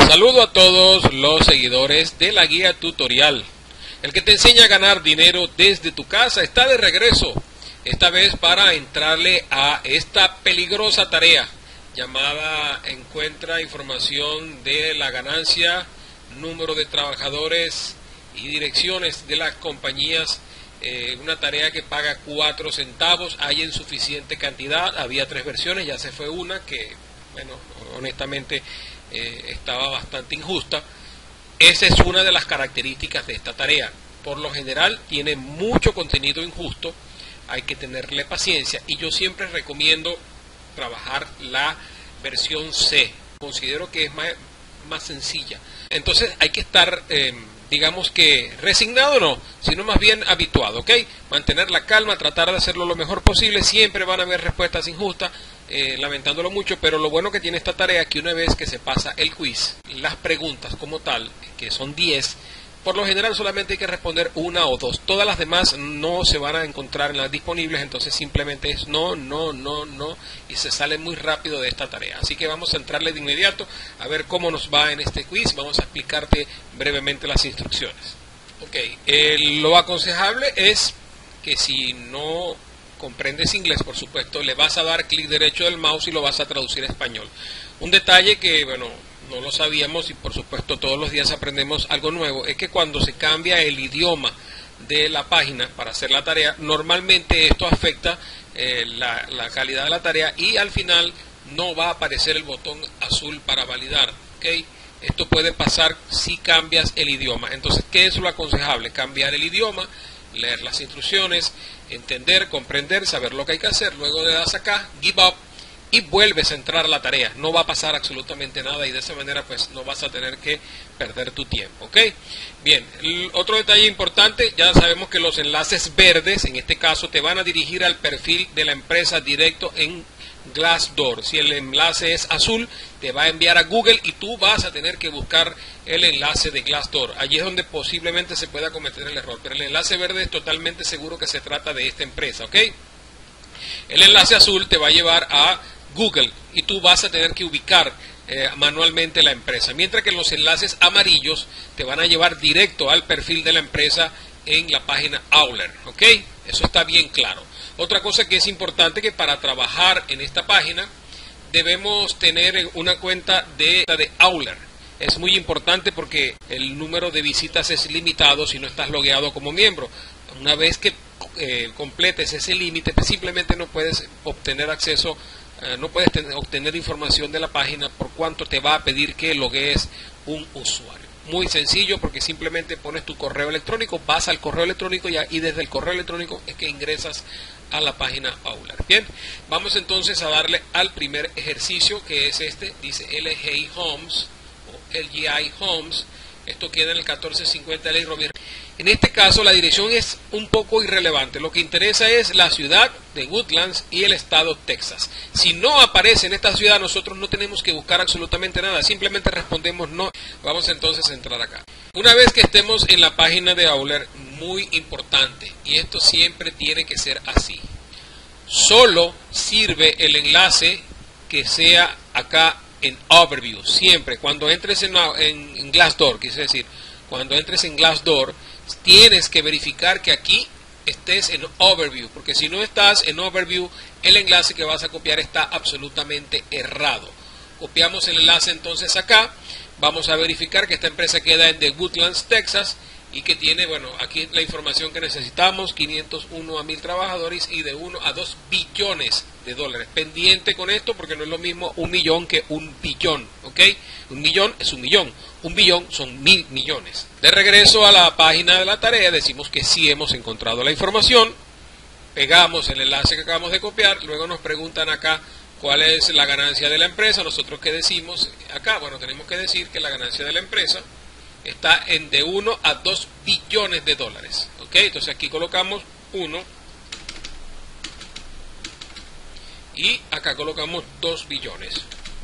Saludo a todos los seguidores de la guía tutorial. El que te enseña a ganar dinero desde tu casa está de regreso. Esta vez para entrarle a esta peligrosa tarea llamada encuentra información de la ganancia, número de trabajadores y direcciones de las compañías. Una tarea que paga 4 centavos, hay en suficiente cantidad, había 3 versiones, ya se fue una que, bueno, honestamente estaba bastante injusta. Esa es una de las características de esta tarea. Por lo general tiene mucho contenido injusto, hay que tenerle paciencia y yo siempre recomiendo trabajar la versión C. Considero que es más sencilla. Entonces hay que estar, digamos que resignado no, sino más bien habituado, ¿ok? Mantener la calma, tratar de hacerlo lo mejor posible. Siempre van a haber respuestas injustas, lamentándolo mucho, pero lo bueno que tiene esta tarea es que una vez que se pasa el quiz, las preguntas como tal, que son 10, por lo general solamente hay que responder una o dos. Todas las demás no se van a encontrar en las disponibles, entonces simplemente es no, y se sale muy rápido de esta tarea. Así que vamos a entrarle de inmediato a ver cómo nos va en este quiz. Vamos a explicarte brevemente las instrucciones. Ok, lo aconsejable es que si no comprendes inglés, por supuesto, le vas a dar clic derecho del mouse y lo vas a traducir a español. Un detalle que, bueno, no lo sabíamos y por supuesto todos los días aprendemos algo nuevo, es que cuando se cambia el idioma de la página para hacer la tarea, normalmente esto afecta la calidad de la tarea y al final no va a aparecer el botón azul para validar, ¿ok? Esto puede pasar si cambias el idioma. Entonces, ¿qué es lo aconsejable? Cambiar el idioma, leer las instrucciones, entender, comprender, saber lo que hay que hacer, luego le das acá, give up, y vuelves a entrar a la tarea. No va a pasar absolutamente nada y de esa manera pues no vas a tener que perder tu tiempo, ¿ok? Bien, otro detalle importante, ya sabemos que los enlaces verdes en este caso te van a dirigir al perfil de la empresa directo en Glassdoor. Si el enlace es azul te va a enviar a Google y tú vas a tener que buscar el enlace de Glassdoor. Allí es donde posiblemente se pueda cometer el error, pero el enlace verde es totalmente seguro que se trata de esta empresa, ¿ok? El enlace azul te va a llevar a Google y tú vas a tener que ubicar manualmente la empresa, mientras que los enlaces amarillos te van a llevar directo al perfil de la empresa en la página Owler, ¿ok? Eso está bien claro. Otra cosa que es importante, que para trabajar en esta página debemos tener una cuenta de Owler. Es muy importante porque el número de visitas es limitado si no estás logueado como miembro. Una vez que completes ese límite, pues simplemente no puedes obtener acceso, no puedes obtener información de la página por cuanto te va a pedir que loguees un usuario. Muy sencillo, porque simplemente pones tu correo electrónico, vas al correo electrónico y desde el correo electrónico es que ingresas a la página Owler. Bien, vamos entonces a darle al primer ejercicio, que es este, dice LGI Homes o LGI Homes. Esto queda en el 1450 de Ley Robbie. En este caso la dirección es un poco irrelevante. Lo que interesa es la ciudad de Woodlands y el estado Texas. Si no aparece en esta ciudad, nosotros no tenemos que buscar absolutamente nada. Simplemente respondemos no. Vamos entonces a entrar acá. Una vez que estemos en la página de Owler, muy importante, y esto siempre tiene que ser así. Solo sirve el enlace que sea acá en Overview. Siempre, cuando entres en Glassdoor, quise decir, cuando entres en Glassdoor, tienes que verificar que aquí estés en Overview, porque si no estás en Overview, el enlace que vas a copiar está absolutamente errado. Copiamos el enlace entonces acá, vamos a verificar que esta empresa queda en The Woodlands, Texas, y que tiene, bueno, aquí la información que necesitamos, 501 a 1000 trabajadores y de 1 a 2 billones de dólares. Pendiente con esto porque no es lo mismo 1 millón que 1 billón, ¿ok? 1 millón es 1 millón, 1 billón son 1000 millones. De regreso a la página de la tarea, decimos que sí hemos encontrado la información, pegamos el enlace que acabamos de copiar, luego nos preguntan acá cuál es la ganancia de la empresa. Nosotros, ¿qué decimos acá? Bueno, tenemos que decir que la ganancia de la empresa está en de 1 a 2 billones de dólares, ¿ok? Entonces aquí colocamos 1 y acá colocamos 2 billones,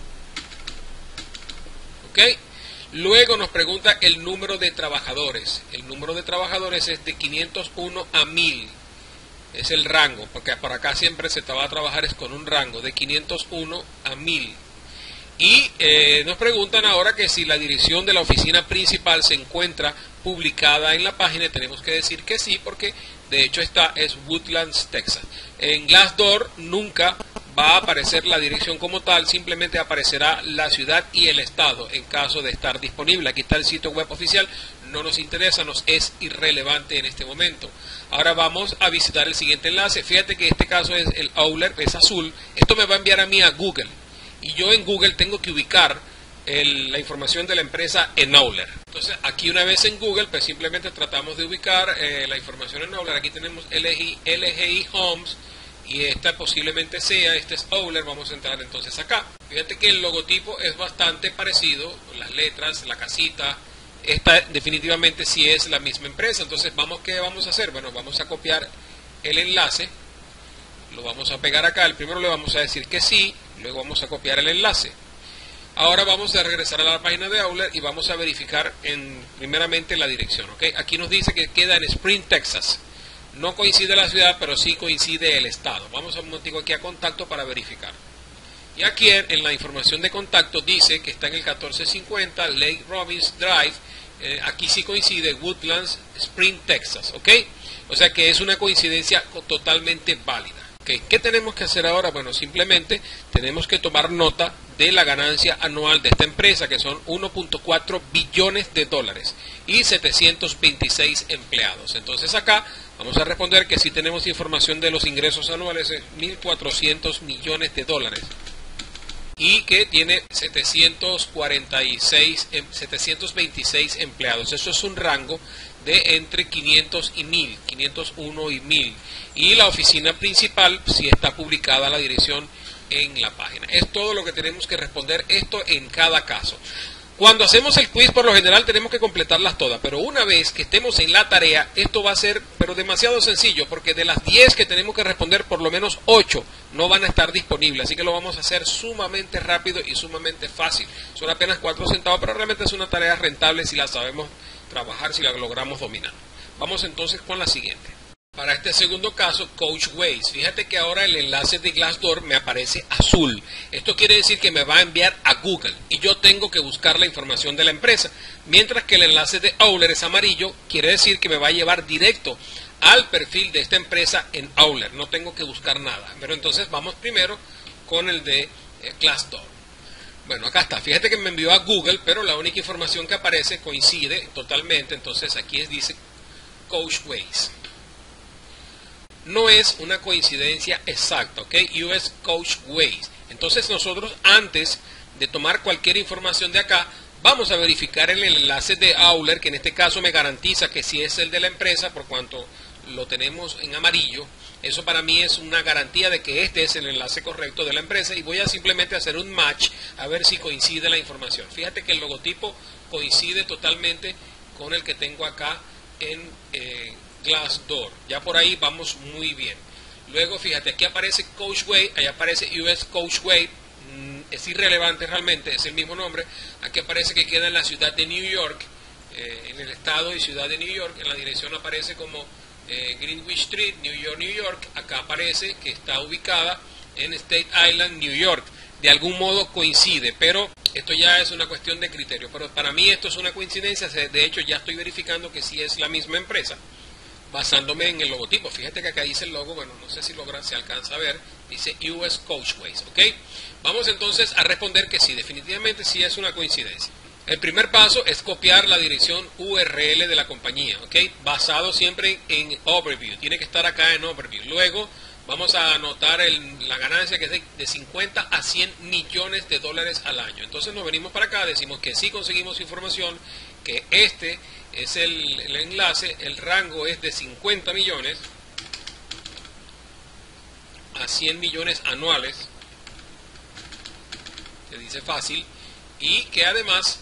¿ok? Luego nos pregunta el número de trabajadores. El número de trabajadores es de 501 a 1000. Es el rango, porque por acá siempre se te va a trabajar es con un rango de 501 a 1000. Y nos preguntan ahora que si la dirección de la oficina principal se encuentra publicada en la página. Tenemos que decir que sí, porque de hecho esta es Woodlands, Texas. En Glassdoor nunca va a aparecer la dirección como tal, simplemente aparecerá la ciudad y el estado en caso de estar disponible. Aquí está el sitio web oficial, no nos interesa, nos es irrelevante en este momento. Ahora vamos a visitar el siguiente enlace. Fíjate que este caso es el Owler, es azul. Esto me va a enviar a mí a Google. Y yo en Google tengo que ubicar la información de la empresa en Owler. Entonces aquí una vez en Google, pues simplemente tratamos de ubicar la información en Owler. Aquí tenemos LGI Homes y esta posiblemente sea, este es Owler. Vamos a entrar entonces acá. Fíjate que el logotipo es bastante parecido, las letras, la casita. Esta definitivamente sí es la misma empresa. Entonces ¿qué vamos a hacer? Bueno, vamos a copiar el enlace. Lo vamos a pegar acá. El primero le vamos a decir que sí, luego vamos a copiar el enlace. Ahora vamos a regresar a la página de Owler y vamos a verificar primeramente la dirección. ¿Okay? Aquí nos dice que queda en Spring, Texas. No coincide la ciudad, pero sí coincide el estado. Vamos a un momentico aquí a contacto para verificar. Y aquí en la información de contacto dice que está en el 1450 Lake Robbins Drive. Aquí sí coincide Woodlands, Spring, Texas. ¿Ok? O sea que es una coincidencia totalmente válida. Okay. ¿Qué tenemos que hacer ahora? Bueno, simplemente tenemos que tomar nota de la ganancia anual de esta empresa, que son 1.4 billones de dólares y 726 empleados. Entonces acá vamos a responder que sí tenemos información de los ingresos anuales, es 1.400 millones de dólares. Y que tiene 726 empleados. Eso es un rango de entre 500 y 1000, 501 y 1000. Y la oficina principal sí está publicada la dirección en la página. Es todo lo que tenemos que responder, esto en cada caso. Cuando hacemos el quiz, por lo general tenemos que completarlas todas, pero una vez que estemos en la tarea, esto va a ser demasiado sencillo, porque de las 10 que tenemos que responder, por lo menos 8 no van a estar disponibles, así que lo vamos a hacer sumamente rápido y sumamente fácil. Son apenas 4 centavos, pero realmente es una tarea rentable si la sabemos trabajar, si la logramos dominar. Vamos entonces con la siguiente. Para este segundo caso, Coachways. Fíjate que ahora el enlace de Glassdoor me aparece azul. Esto quiere decir que me va a enviar a Google y yo tengo que buscar la información de la empresa. Mientras que el enlace de Owler es amarillo, quiere decir que me va a llevar directo al perfil de esta empresa en Owler. No tengo que buscar nada. Pero entonces vamos primero con el de Glassdoor. Bueno, acá está. Fíjate que me envió a Google, pero la única información que aparece coincide totalmente. Entonces aquí dice Coachways. No es una coincidencia exacta, ¿ok? US Coachways. Entonces nosotros, antes de tomar cualquier información de acá, vamos a verificar el enlace de Owler, que en este caso me garantiza que sí es el de la empresa, por cuanto lo tenemos en amarillo. Eso para mí es una garantía de que este es el enlace correcto de la empresa, y voy a simplemente hacer un match a ver si coincide la información. Fíjate que el logotipo coincide totalmente con el que tengo acá en Glassdoor. Ya por ahí vamos muy bien. Luego fíjate, aquí aparece Coachway, allá aparece US Coachway. Es irrelevante realmente, es el mismo nombre. Aquí aparece que queda en la ciudad de New York, en el estado y ciudad de New York. En la dirección aparece como Greenwich Street, New York, New York. Acá aparece que está ubicada en State Island, New York. De algún modo coincide, pero esto ya es una cuestión de criterio. Pero para mí esto es una coincidencia. De hecho ya estoy verificando que sí es la misma empresa, basándome en el logotipo. Fíjate que acá dice el logo, bueno, no sé si se alcanza a ver, dice US Coachways, ¿ok? Vamos entonces a responder que sí, definitivamente sí es una coincidencia. El primer paso es copiar la dirección URL de la compañía, ¿ok? Basado siempre en Overview, tiene que estar acá en Overview. Luego vamos a anotar la ganancia, que es de 50 a 100 millones de dólares al año. Entonces nos venimos para acá, decimos que sí conseguimos información, que este es el enlace, el rango es de 50 millones a 100 millones anuales, se dice fácil, y que además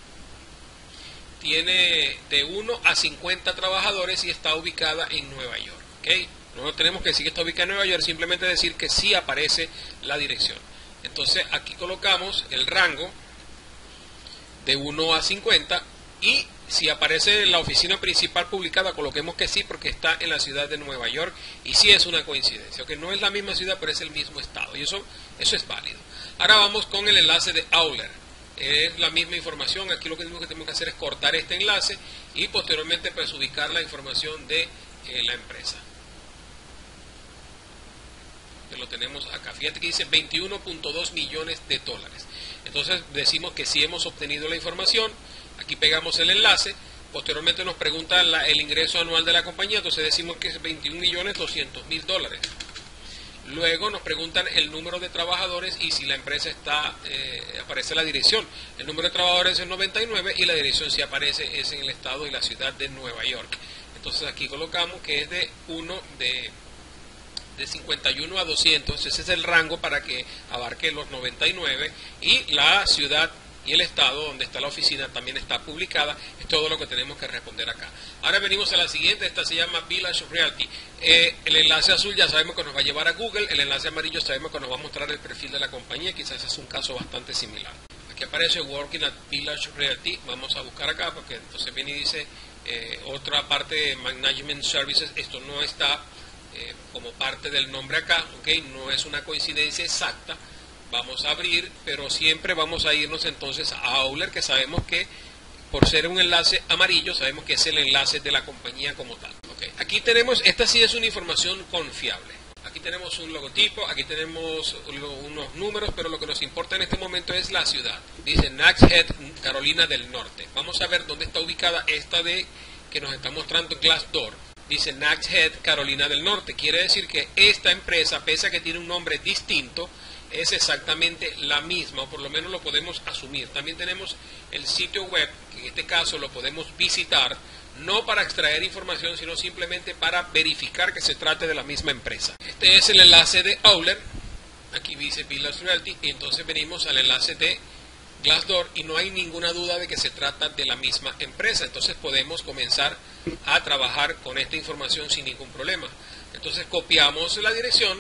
tiene de 1 a 50 trabajadores y está ubicada en Nueva York, ¿okay? No tenemos que decir que está ubicada en Nueva York, simplemente decir que sí aparece la dirección. Entonces aquí colocamos el rango de 1 a 50 y si aparece la oficina principal publicada, coloquemos que sí, porque está en la ciudad de Nueva York y sí es una coincidencia, que no es la misma ciudad pero es el mismo estado, y eso es válido. Ahora vamos con el enlace de Owler. Es la misma información. Aquí lo que tenemos que hacer es cortar este enlace y posteriormente pues ubicar la información de la empresa. Que lo tenemos acá. Fíjate que dice 21.2 millones de dólares. Entonces decimos que sí hemos obtenido la información. Aquí pegamos el enlace. Posteriormente nos pregunta el ingreso anual de la compañía. Entonces decimos que es 21.200.000 dólares. Luego nos preguntan el número de trabajadores y si la empresa está, aparece la dirección. El número de trabajadores es 99 y la dirección si aparece es en el estado y la ciudad de Nueva York. Entonces aquí colocamos que es de 51 a 200, ese es el rango para que abarque los 99 y la ciudad y el estado donde está la oficina también está publicada. Es todo lo que tenemos que responder acá. Ahora venimos a la siguiente, esta se llama Village Realty. El enlace azul ya sabemos que nos va a llevar a Google, el enlace amarillo sabemos que nos va a mostrar el perfil de la compañía, quizás es un caso bastante similar. Aquí aparece Working at Village Realty, vamos a buscar acá porque entonces viene y dice otra parte de Management Services, esto no está como parte del nombre acá, ¿okay? No es una coincidencia exacta. Vamos a abrir, pero siempre vamos a irnos entonces a Owler, que sabemos que por ser un enlace amarillo, sabemos que es el enlace de la compañía como tal. Okay. Aquí tenemos, esta sí es una información confiable. Aquí tenemos un logotipo, aquí tenemos unos números, pero lo que nos importa en este momento es la ciudad. Dice Nags Head, Carolina del Norte. Vamos a ver dónde está ubicada esta de que nos está mostrando Glassdoor. Dice Nags Head, Carolina del Norte. Quiere decir que esta empresa, pese a que tiene un nombre distinto, es exactamente la misma, o por lo menos lo podemos asumir. También tenemos el sitio web, que en este caso lo podemos visitar, no para extraer información, sino simplemente para verificar que se trate de la misma empresa. Este es el enlace de Owler, aquí dice Village Realty, y entonces venimos al enlace de Glassdoor, y no hay ninguna duda de que se trata de la misma empresa. Entonces podemos comenzar a trabajar con esta información sin ningún problema. Entonces copiamos la dirección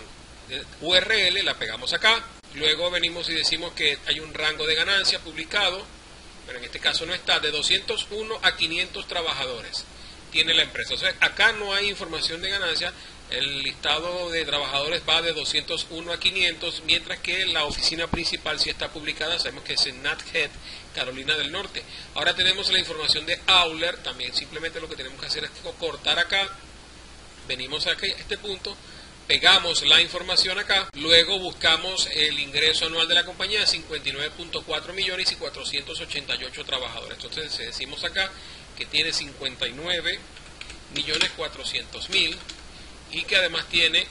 URL, la pegamos acá, luego venimos y decimos que hay un rango de ganancia publicado, pero en este caso no está, de 201 a 500 trabajadores tiene la empresa. O sea, acá no hay información de ganancia, el listado de trabajadores va de 201 a 500, mientras que la oficina principal sí está publicada, sabemos que es en Nags Head, Carolina del Norte. Ahora tenemos la información de Owler, también simplemente lo que tenemos que hacer es cortar acá, venimos aquí a este punto, pegamos la información acá, luego buscamos el ingreso anual de la compañía de 59.4 millones y 488 trabajadores. Entonces decimos acá que tiene 59.400.000 y que además tiene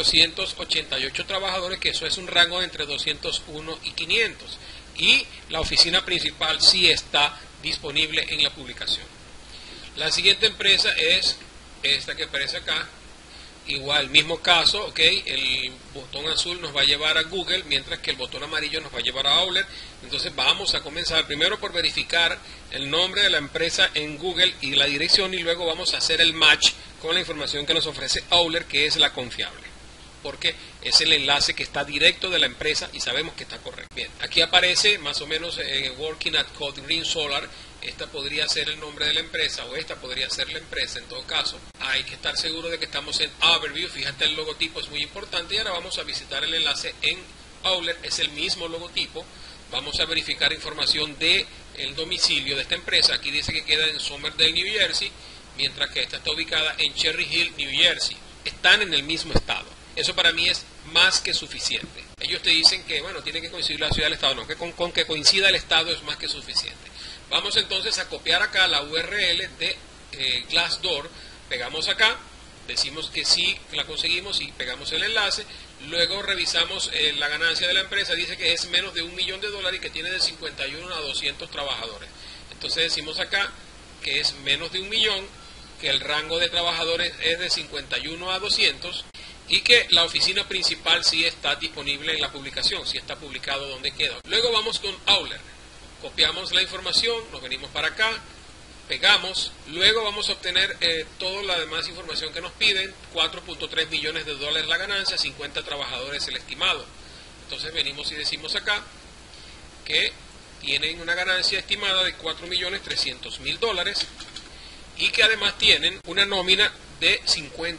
488 trabajadores, que eso es un rango entre 201 y 500. Y la oficina principal sí está disponible en la publicación. La siguiente empresa es esta que aparece acá. Igual, mismo caso, ok, el botón azul nos va a llevar a Google, mientras que el botón amarillo nos va a llevar a Owler. Entonces vamos a comenzar primero por verificar el nombre de la empresa en Google y la dirección, y luego vamos a hacer el match con la información que nos ofrece Owler, que es la confiable, porque es el enlace que está directo de la empresa y sabemos que está correcto. Bien, aquí aparece más o menos Working at Code Green Solar. Esta podría ser el nombre de la empresa, o esta podría ser la empresa. En todo caso, hay que estar seguro de que estamos en Overview. Fíjate, el logotipo es muy importante. Y ahora vamos a visitar el enlace en Owler, es el mismo logotipo. Vamos a verificar información de el domicilio de esta empresa. Aquí dice que queda en Somerdale, New Jersey, mientras que esta está ubicada en Cherry Hill, New Jersey. Están en el mismo estado. Eso para mí es más que suficiente. Ellos te dicen que, bueno, tiene que coincidir la ciudad del estado. No, que con que coincida el estado es más que suficiente. Vamos entonces a copiar acá la URL de Glassdoor, pegamos acá, decimos que sí la conseguimos y pegamos el enlace, luego revisamos la ganancia de la empresa, dice que es menos de $1 millón y que tiene de 51 a 200 trabajadores. Entonces decimos acá que es menos de 1 millón, que el rango de trabajadores es de 51 a 200 y que la oficina principal sí está disponible en la publicación, sí está publicado donde queda. Luego vamos con Owler. Copiamos la información, nos venimos para acá, pegamos, luego vamos a obtener toda la demás información que nos piden, 4.3 millones de dólares la ganancia, 50 trabajadores el estimado. Entonces venimos y decimos acá que tienen una ganancia estimada de 4.300.000 dólares y que además tienen una nómina de 50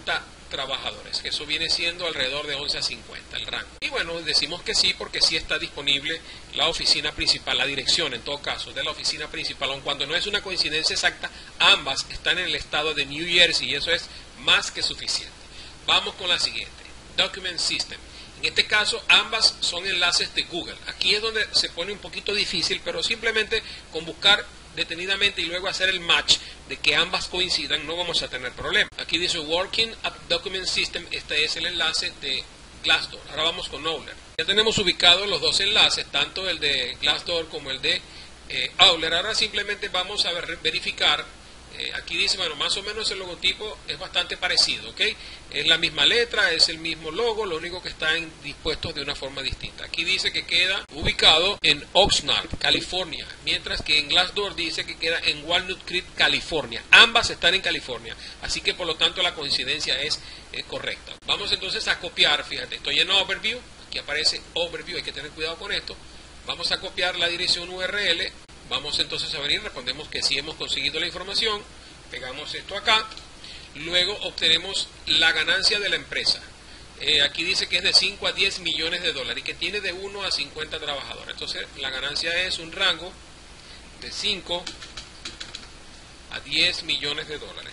trabajadores, que eso viene siendo alrededor de 11 a 50 el rango. Y bueno, decimos que sí porque sí está disponible la oficina principal, la dirección en todo caso de la oficina principal, aun cuando no es una coincidencia exacta, ambas están en el estado de New Jersey y eso es más que suficiente. Vamos con la siguiente, Document System. En este caso ambas son enlaces de Google. Aquí es donde se pone un poquito difícil, pero simplemente con buscar detenidamente y luego hacer el match de que ambas coincidan no vamos a tener problema. Aquí dice Working at Document System, este es el enlace de Glassdoor. Ahora vamos con Owler. Ya tenemos ubicados los dos enlaces, tanto el de Glassdoor como el de Owler. Ahora simplemente vamos a verificar. Aquí dice, bueno, más o menos el logotipo es bastante parecido, ¿ok? Es la misma letra, es el mismo logo, lo único que están dispuestos de una forma distinta. Aquí dice que queda ubicado en Oxnard, California, mientras que en Glassdoor dice que queda en Walnut Creek, California. Ambas están en California, así que por lo tanto la coincidencia es correcta. Vamos entonces a copiar, fíjate, estoy en Overview, aquí aparece Overview, hay que tener cuidado con esto. Vamos a copiar la dirección URL. Vamos entonces a venir, respondemos que sí hemos conseguido la información, pegamos esto acá, luego obtenemos la ganancia de la empresa. Aquí dice que es de 5 a 10 millones de dólares y que tiene de 1 a 50 trabajadores. Entonces la ganancia es un rango de 5 a 10 millones de dólares.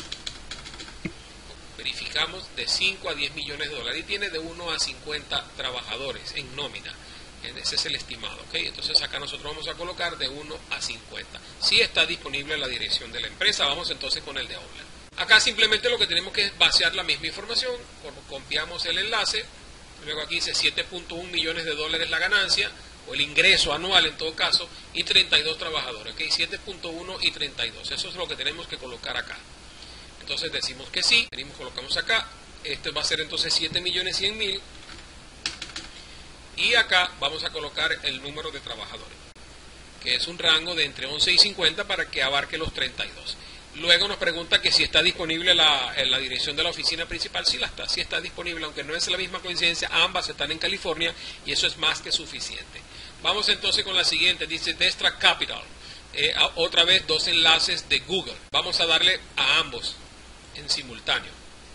Verificamos de 5 a 10 millones de dólares y tiene de 1 a 50 trabajadores en nómina. Ese es el estimado, ¿ok? Entonces acá nosotros vamos a colocar de 1 a 50. Si está disponible la dirección de la empresa, vamos entonces con el de Outlet. Acá simplemente lo que tenemos que es vaciar la misma información, copiamos el enlace, luego aquí dice 7.1 millones de dólares la ganancia, o el ingreso anual en todo caso, y 32 trabajadores, ¿ok? 7.1 y 32, eso es lo que tenemos que colocar acá. Entonces decimos que sí, venimos, colocamos acá, este va a ser entonces 7.100.000. Y acá vamos a colocar el número de trabajadores, que es un rango de entre 11 y 50 para que abarque los 32. Luego nos pregunta que si está disponible la dirección de la oficina principal. Sí está disponible, aunque no es la misma coincidencia, ambas están en California y eso es más que suficiente. Vamos entonces con la siguiente, dice Destra Capital. Otra vez dos enlaces de Google. Vamos a darle a ambos en simultáneo.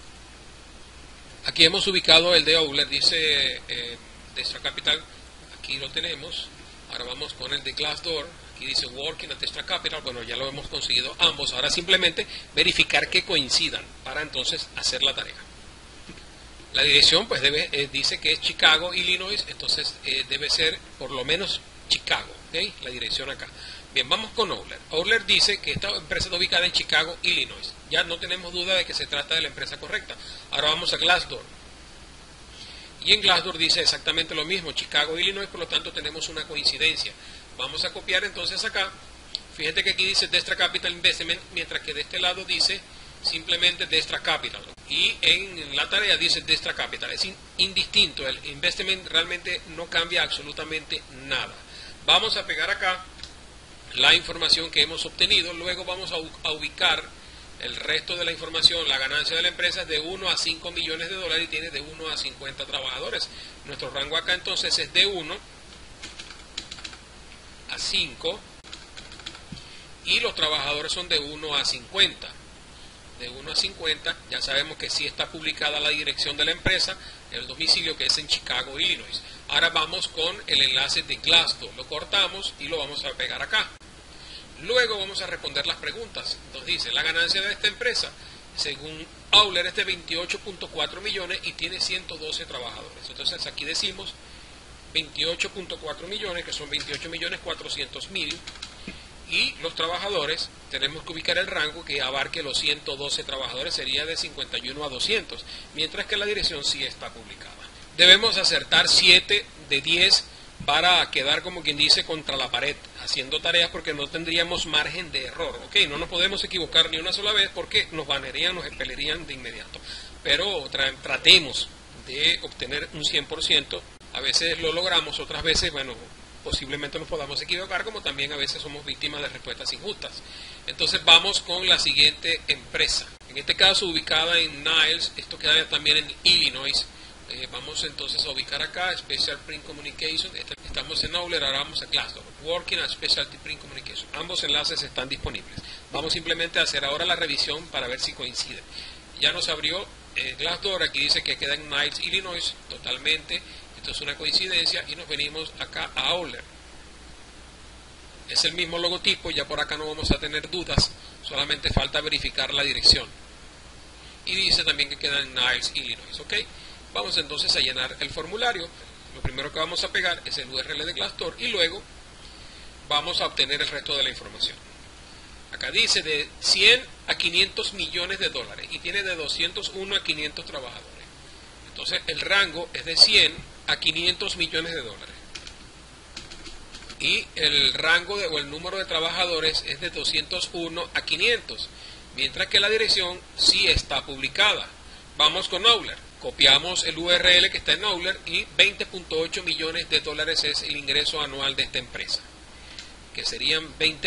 Aquí hemos ubicado el de Owler, dice Destra Capital, aquí lo tenemos. Ahora vamos con el de Glassdoor, aquí dice Working at Destra Capital, bueno, ya lo hemos conseguido ambos. Ahora simplemente verificar que coincidan para entonces hacer la tarea. La dirección pues dice que es Chicago, Illinois, entonces debe ser por lo menos Chicago, ¿okay? La dirección acá. Bien, vamos con Owler. Owler dice que esta empresa está ubicada en Chicago, Illinois. Ya no tenemos duda de que se trata de la empresa correcta. Ahora vamos a Glassdoor. Y en Glassdoor dice exactamente lo mismo, Chicago, Illinois, por lo tanto tenemos una coincidencia. Vamos a copiar entonces acá. Fíjate que aquí dice Destra Capital Investment, mientras que de este lado dice simplemente Destra Capital. Y en la tarea dice Destra Capital. Es indistinto, el investment realmente no cambia absolutamente nada. Vamos a pegar acá la información que hemos obtenido, luego vamos a ubicar el resto de la información. La ganancia de la empresa es de 1 a 5 millones de dólares y tiene de 1 a 50 trabajadores. Nuestro rango acá entonces es de 1 a 5 y los trabajadores son de 1 a 50. De 1 a 50, ya sabemos que sí está publicada la dirección de la empresa, el domicilio que es en Chicago, Illinois. Ahora vamos con el enlace de Glassdoor, lo cortamos y lo vamos a pegar acá. Luego vamos a responder las preguntas. Nos dice, la ganancia de esta empresa, según Owler, es de 28.4 millones y tiene 112 trabajadores. Entonces aquí decimos 28.4 millones, que son 28.400.000. Y los trabajadores, tenemos que ubicar el rango que abarque los 112 trabajadores, sería de 51 a 200, mientras que la dirección sí está publicada. Debemos acertar 7 de 10 para quedar, como quien dice, contra la pared, haciendo tareas, porque no tendríamos margen de error, ¿ok? No nos podemos equivocar ni una sola vez porque nos banearían, nos expelerían de inmediato. Pero tratemos de obtener un 100%, a veces lo logramos, otras veces, bueno, posiblemente nos podamos equivocar, como también a veces somos víctimas de respuestas injustas. Entonces vamos con la siguiente empresa, en este caso ubicada en Niles, esto queda también en Illinois. Vamos entonces a ubicar acá Special Print Communication. Estamos en Owler, ahora vamos a Glassdoor, Working at Specialty Print Communication. Ambos enlaces están disponibles. Vamos simplemente a hacer ahora la revisión para ver si coinciden. Ya nos abrió Glassdoor, aquí dice que queda en Niles, Illinois, totalmente, esto es una coincidencia, y nos venimos acá a Auler. Es el mismo logotipo, ya por acá no vamos a tener dudas, solamente falta verificar la dirección. Y dice también que queda en Niles, Illinois, ¿ok? Vamos entonces a llenar el formulario. Lo primero que vamos a pegar es el URL de Glassdoor y luego vamos a obtener el resto de la información. Acá dice de 100 a 500 millones de dólares y tiene de 201 a 500 trabajadores. Entonces el rango es de 100 a 500 millones de dólares. Y el rango o el número de trabajadores es de 201 a 500, mientras que la dirección sí está publicada. Vamos con Auler. Copiamos el URL que está en Auler y 20.8 millones de dólares es el ingreso anual de esta empresa, que serían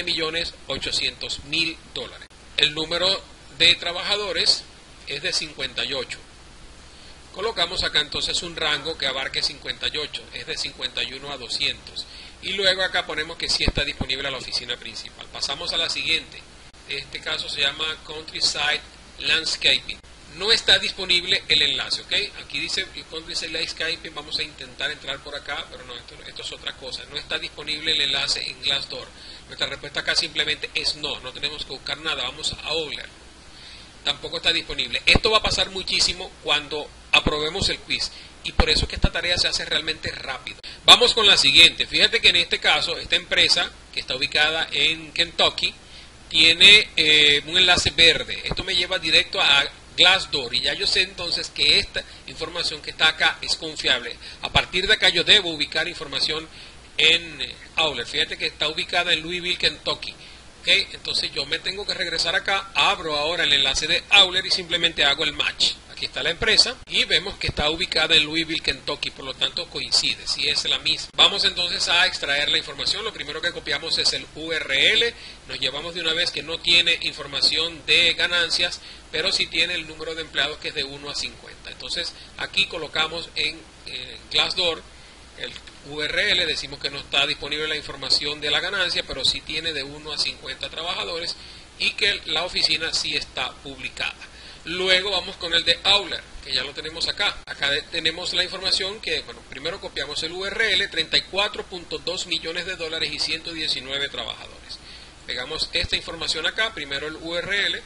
20.800.000 dólares. El número de trabajadores es de 58. Colocamos acá entonces un rango que abarque 58, es de 51 a 200. Y luego acá ponemos que sí está disponible a la oficina principal. Pasamos a la siguiente. Este caso se llama Countryside Landscaping. No está disponible el enlace, ¿ok? Aquí dice Countryside Landscaping, vamos a intentar entrar por acá, pero no, esto es otra cosa. No está disponible el enlace en Glassdoor. Nuestra respuesta acá simplemente es no tenemos que buscar nada, vamos a Auler. Tampoco está disponible. Esto va a pasar muchísimo cuando aprobemos el quiz y por eso es que esta tarea se hace realmente rápido. Vamos con la siguiente. Fíjate que en este caso, esta empresa que está ubicada en Kentucky tiene un enlace verde. Esto me lleva directo a Glassdoor y ya yo sé entonces que esta información que está acá es confiable. A partir de acá yo debo ubicar información en Auler. Fíjate que está ubicada en Louisville, Kentucky. ¿Okay? Entonces yo me tengo que regresar acá, abro ahora el enlace de Auler y simplemente hago el match. Aquí está la empresa y vemos que está ubicada en Louisville, Kentucky, por lo tanto coincide, si es la misma. Vamos entonces a extraer la información. Lo primero que copiamos es el URL, nos llevamos de una vez que no tiene información de ganancias, pero sí tiene el número de empleados que es de 1 a 50. Entonces aquí colocamos en Glassdoor el URL, decimos que no está disponible la información de la ganancia, pero sí tiene de 1 a 50 trabajadores y que la oficina sí está publicada. Luego vamos con el de Auler, que ya lo tenemos acá. Acá tenemos la información que, bueno, primero copiamos el URL, 34.2 millones de dólares y 119 trabajadores. Pegamos esta información acá, primero el URL,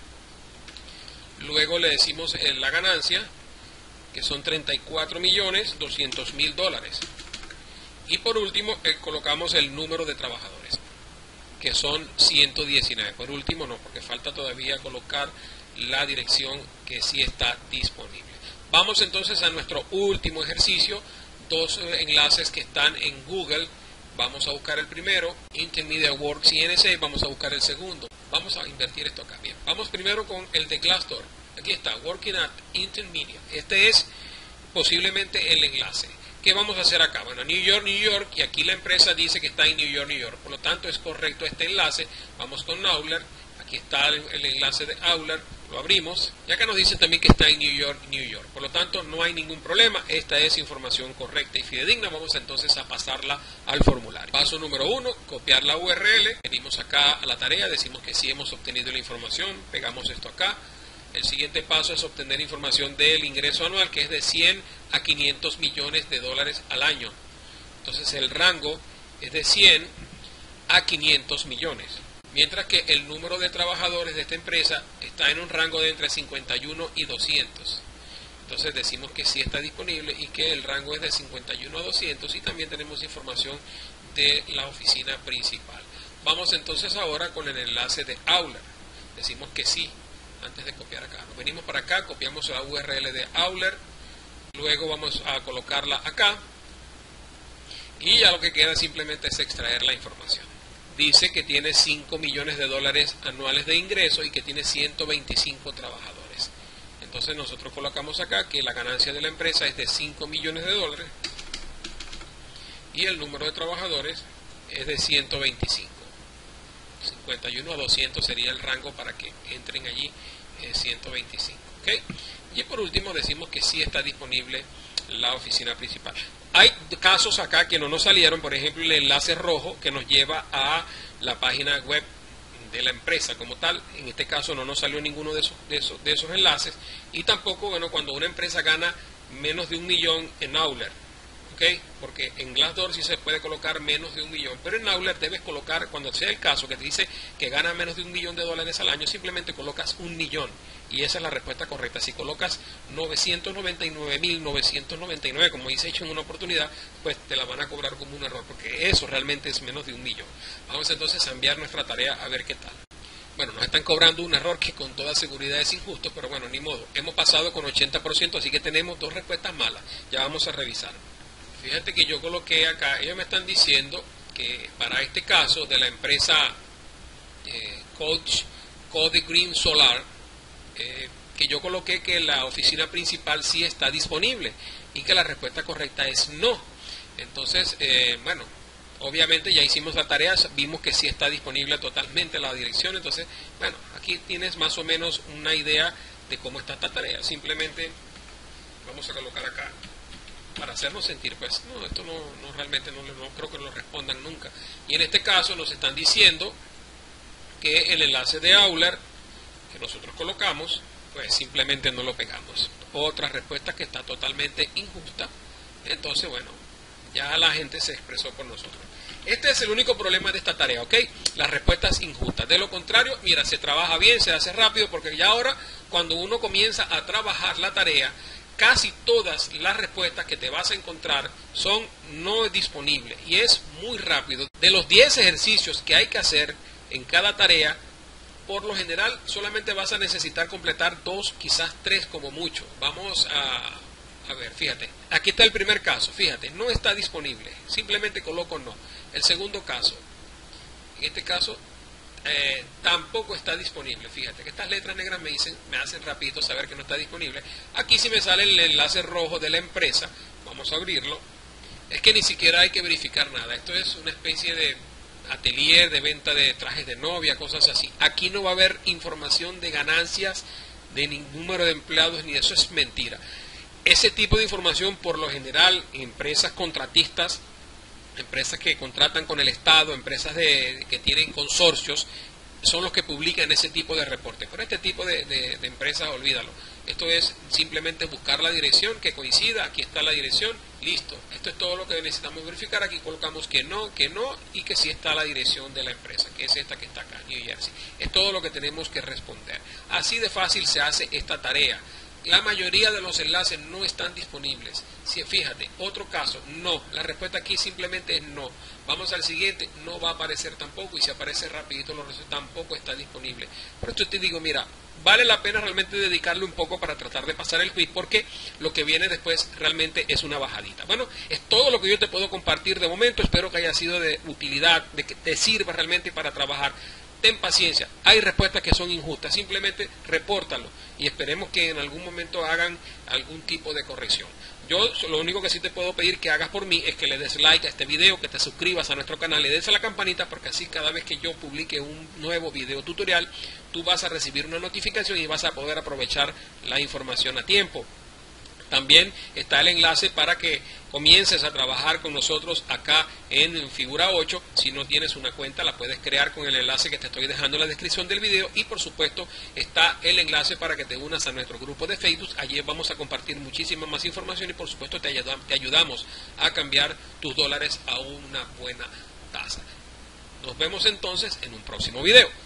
luego le decimos la ganancia, que son 34.200.000 dólares. Y por último, colocamos el número de trabajadores, que son 119. Por último no, porque falta todavía colocar la dirección que sí está disponible. Vamos entonces a nuestro último ejercicio, dos enlaces que están en Google. Vamos a buscar el primero, Intermedia Work CNC, vamos a buscar el segundo. Vamos a invertir esto acá. Bien, vamos primero con el de Glassdoor. Aquí está, Working at Intermedia. Este es posiblemente el enlace. ¿Qué vamos a hacer acá? Bueno, New York, New York, y aquí la empresa dice que está en New York, New York. Por lo tanto, es correcto este enlace. Vamos con Auler. Aquí está el enlace de Auler. Lo abrimos. Y acá nos dice también que está en New York, New York. Por lo tanto, no hay ningún problema. Esta es información correcta y fidedigna. Vamos entonces a pasarla al formulario. Paso número 1, copiar la URL. Venimos acá a la tarea. Decimos que sí hemos obtenido la información. Pegamos esto acá. El siguiente paso es obtener información del ingreso anual, que es de 100 a 500 millones de dólares al año. Entonces el rango es de 100 a 500 millones. Mientras que el número de trabajadores de esta empresa está en un rango de entre 51 y 200. Entonces decimos que sí está disponible y que el rango es de 51 a 200 y también tenemos información de la oficina principal. Vamos entonces ahora con el enlace de Auler. Decimos que sí. Antes de copiar acá, nos venimos para acá, copiamos la URL de Auler, luego vamos a colocarla acá y ya lo que queda simplemente es extraer la información. Dice que tiene 5 millones de dólares anuales de ingreso y que tiene 125 trabajadores. Entonces nosotros colocamos acá que la ganancia de la empresa es de 5 millones de dólares y el número de trabajadores es de 125. 51 a 200 sería el rango para que entren allí 125. ¿Okay? Y por último decimos que sí está disponible la oficina principal. Hay casos acá que no nos salieron, por ejemplo el enlace rojo que nos lleva a la página web de la empresa como tal. En este caso no nos salió ninguno de esos enlaces, y tampoco, bueno, cuando una empresa gana menos de 1 millón en Auler, ¿okay? Porque en Glassdoor sí se puede colocar menos de 1 millón, pero en Auler debes colocar, cuando sea el caso que te dice que gana menos de $1 millón al año, simplemente colocas 1 millón, y esa es la respuesta correcta. Si colocas 999.999, como hice hecho en una oportunidad, pues te la van a cobrar como un error, porque eso realmente es menos de 1 millón. Vamos entonces a enviar nuestra tarea a ver qué tal. Bueno, nos están cobrando un error que con toda seguridad es injusto, pero bueno, ni modo. Hemos pasado con 80%, así que tenemos 2 respuestas malas. Ya vamos a revisar. Fíjate que yo coloqué acá, ellos me están diciendo que para este caso de la empresa Code Green Solar, que yo coloqué que la oficina principal sí está disponible y que la respuesta correcta es no. Entonces, bueno, obviamente ya hicimos la tarea, vimos que sí está disponible totalmente la dirección. Entonces, bueno, aquí tienes más o menos una idea de cómo está esta tarea. Simplemente vamos a colocar acá para hacernos sentir, pues, no, esto no realmente no creo que nos respondan nunca. Y en este caso nos están diciendo que el enlace de Auler que nosotros colocamos, pues simplemente no lo pegamos. Otra respuesta que está totalmente injusta. Entonces, bueno, ya la gente se expresó por nosotros. Este es el único problema de esta tarea, ¿ok? Las respuestas injustas. De lo contrario, mira, se trabaja bien, se hace rápido, porque ya ahora, cuando uno comienza a trabajar la tarea, casi todas las respuestas que te vas a encontrar son no disponibles, y es muy rápido. De los 10 ejercicios que hay que hacer en cada tarea, por lo general solamente vas a necesitar completar 2, quizás 3 como mucho. Vamos a ver, fíjate, aquí está el primer caso, fíjate, no está disponible, simplemente coloco no. El segundo caso, en este caso tampoco está disponible. Fíjate que estas letras negras me hacen rapidito saber que no está disponible. Aquí sí me sale el enlace rojo de la empresa. Vamos a abrirlo. Es que ni siquiera hay que verificar nada. Esto es una especie de atelier de venta de trajes de novia, cosas así. Aquí no va a haber información de ganancias, de ningún número de empleados, ni eso es mentira. Ese tipo de información, por lo general, empresas contratistas, empresas que contratan con el Estado, empresas que tienen consorcios, son los que publican ese tipo de reportes. Pero este tipo de empresas, olvídalo. Esto es simplemente buscar la dirección que coincida. Aquí está la dirección, listo. Esto es todo lo que necesitamos verificar. Aquí colocamos que no, y que sí está la dirección de la empresa, que es esta que está acá, New Jersey. Es todo lo que tenemos que responder. Así de fácil se hace esta tarea. La mayoría de los enlaces no están disponibles. Si, fíjate, otro caso, no. La respuesta aquí simplemente es no. Vamos al siguiente, no va a aparecer tampoco, y si aparece rapidito los resultados tampoco está disponible. Por esto te digo, mira, vale la pena realmente dedicarle un poco para tratar de pasar el quiz, porque lo que viene después realmente es una bajadita. Bueno, es todo lo que yo te puedo compartir de momento. Espero que haya sido de utilidad, de que te sirva realmente para trabajar. Ten paciencia, hay respuestas que son injustas, simplemente repórtalo y esperemos que en algún momento hagan algún tipo de corrección. Yo lo único que sí te puedo pedir que hagas por mí es que le des like a este video, que te suscribas a nuestro canal, le des a la campanita, porque así cada vez que yo publique un nuevo video tutorial, tú vas a recibir una notificación y vas a poder aprovechar la información a tiempo. También está el enlace para que comiences a trabajar con nosotros acá en Figura 8. Si no tienes una cuenta, la puedes crear con el enlace que te estoy dejando en la descripción del video. Y por supuesto está el enlace para que te unas a nuestro grupo de Facebook. Allí vamos a compartir muchísima más información y por supuesto te ayudamos a cambiar tus dólares a una buena tasa. Nos vemos entonces en un próximo video.